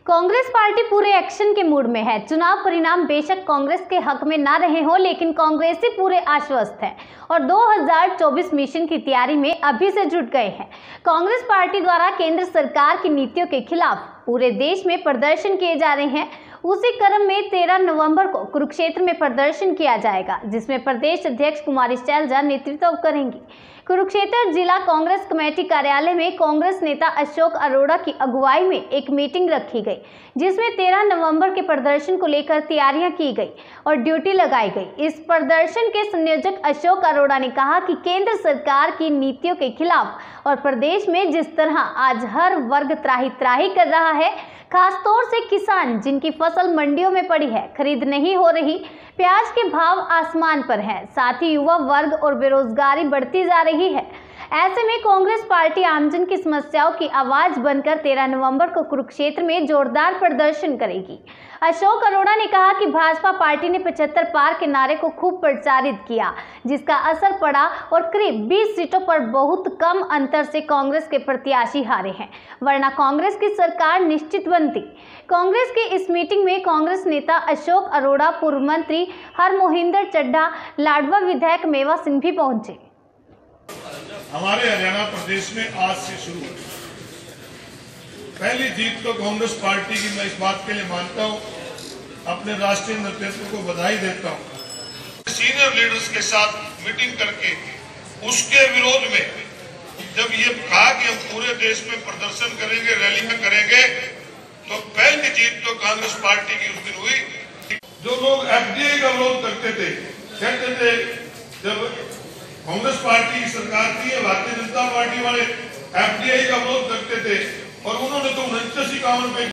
Congress party पूरे action के mood में है। चुनाव परिणाम बेशक कांग्रेस के हक में ना रहे हो, लेकिन कांग्रेसी पूरे आश्वस्त है और 2024 मिशन की तैयारी में अभी से जुट गए हैं। कांग्रेस पार्टी द्वारा केंद्र सरकार की नीतियों के खिलाफ पूरे देश में प्रदर्शन किए जा रहे हैं। उसी क्रम में 13 नवंबर को कुरुक्षेत्र में प्रदर्शन किया जाएगा, जिसमें प्रदेश अध्यक्ष कुमारी शैलजा नेतृत्व करेंगी। कुरुक्षेत्र जिला कांग्रेस कमेटी कार्यालय में कांग्रेस नेता अशोक अरोड़ा की अगुवाई में एक मीटिंग रखी गई, जिसमें 13 नवंबर के प्रदर्शन को लेकर तैयारियां की गई और ड्यूटी लगाई गई। इस प्रदर्शन के संयोजक अशोक अरोड़ा ने कहा कि केंद्र सरकार की नीतियों के खिलाफ और प्रदेश में जिस तरह आज हर वर्ग त्राही त्राही कर रहा है, खासतौर से किसान जिनकी फसल मंडियों में पड़ी है, खरीद नहीं हो रही, प्याज के भाव आसमान पर हैं, साथ ही युवा वर्ग और बेरोजगारी बढ़ती जा रही है। ऐसे में कांग्रेस पार्टी आमजन की समस्याओं की आवाज बनकर 13 नवंबर को कुरुक्षेत्र में जोरदार प्रदर्शन करेगी। अशोक अरोड़ा ने कहा कि भाजपा पार्टी ने 75 पार के नारे को खूब प्रचारित किया, जिसका असर पड़ा और करीब 20 सीटों पर बहुत कम अंतर से कांग्रेस के प्रत्याशी हारे हैं, वरना कांग्रेस की सरकार निश्चित बनती। कांग्रेस की इस मीटिंग में कांग्रेस नेता अशोक अरोड़ा, पूर्व मंत्री हरमोहिंदर चड्ढा, लाडवा विधायक मेवा सिंह भी पहुंचे। हमारे हरियाणा प्रदेश में आज से शुरू हुई पहली जीत तो कांग्रेस पार्टी की मैं इस बात के लिए मानता हूं, अपने राष्ट्रीय नेतृत्व को बधाई देता हूं। सीनियर लीडर्स के साथ मीटिंग करके उसके विरोध में जब ये कहा कि हम पूरे देश में प्रदर्शन करेंगे, रैलियां करेंगे, तो पहली जीत तो कांग्रेस पार्टी की उस दिन हुई। जो लोग एफडीआई का विरोध करते थे, कहते थे जब कांग्रेस पार्टी की सरकार थी, भारतीय जनता पार्टी वाले एफडीआई का विरोध करते थे और उन्होंने तो 49-51 पे